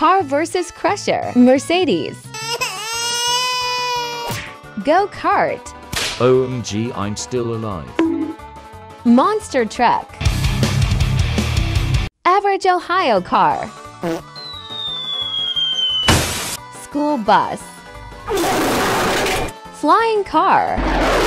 Car versus Crusher, Mercedes. Go-kart, OMG, I'm still alive. monster truck. Average Ohio car. School bus. Flying car.